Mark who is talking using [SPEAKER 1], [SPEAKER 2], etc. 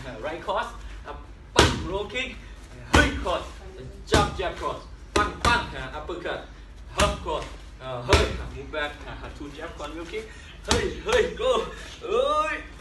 [SPEAKER 1] right cross, bang, roll kick, hey cross, jab cross, bang, uppercut, half cross, hey, move back, two jab, one roll kick, hey, go, hey.